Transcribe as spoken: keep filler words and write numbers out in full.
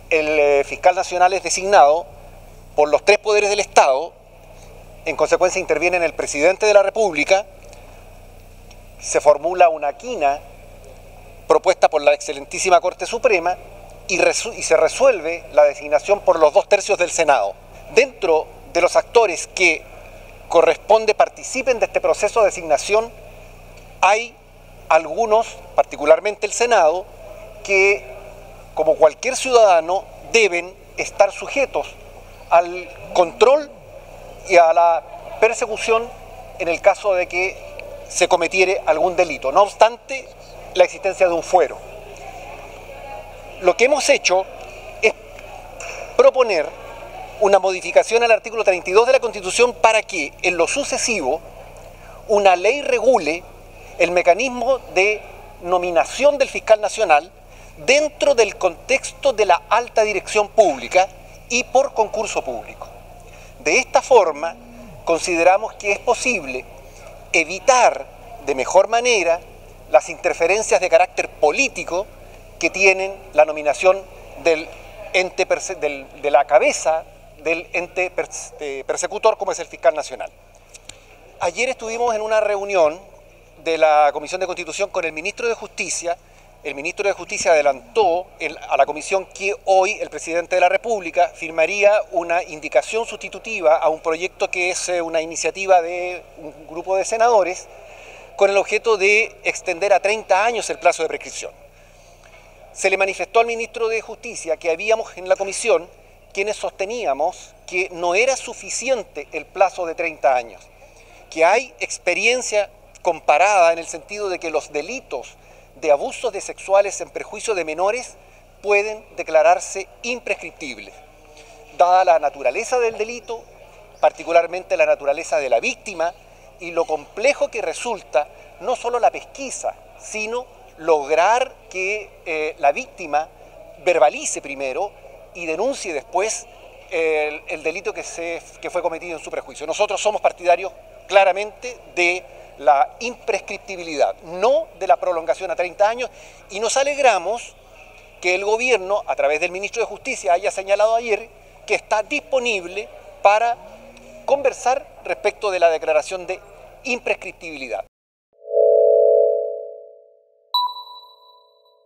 el eh, fiscal nacional es designado por los tres poderes del Estado, en consecuencia interviene el presidente de la República, se formula una quina propuesta por la excelentísima Corte Suprema y, y se resuelve la designación por los dos tercios del Senado. Dentro de los actores que corresponde participen de este proceso de designación, hay algunos, particularmente el Senado, que, como cualquier ciudadano, deben estar sujetos al control y a la persecución en el caso de que se cometiere algún delito, no obstante la existencia de un fuero. Lo que hemos hecho es proponer una modificación al artículo treinta y dos de la Constitución para que, en lo sucesivo, una ley regule el mecanismo de nominación del fiscal nacional dentro del contexto de la alta dirección pública y por concurso público. De esta forma, consideramos que es posible evitar de mejor manera las interferencias de carácter político que tienen la nominación del ente del, de la cabeza del ente persecutor, como es el fiscal nacional. Ayer estuvimos en una reunión de la Comisión de Constitución con el ministro de Justicia. El ministro de Justicia adelantó a la comisión que hoy el presidente de la República firmaría una indicación sustitutiva a un proyecto que es una iniciativa de un grupo de senadores con el objeto de extender a treinta años el plazo de prescripción. Se le manifestó al ministro de Justicia que habíamos en la comisión quienes sosteníamos que no era suficiente el plazo de treinta años, que hay experiencia comparada en el sentido de que los delitos de abusos de sexuales en perjuicio de menores pueden declararse imprescriptibles, dada la naturaleza del delito, particularmente la naturaleza de la víctima y lo complejo que resulta no solo la pesquisa, sino lograr que eh, la víctima verbalice primero y denuncie después el, el delito que, se, que fue cometido en su perjuicio. Nosotros somos partidarios claramente de la imprescriptibilidad, no de la prolongación a treinta años, y nos alegramos que el gobierno, a través del ministro de Justicia, haya señalado ayer que está disponible para conversar respecto de la declaración de imprescriptibilidad.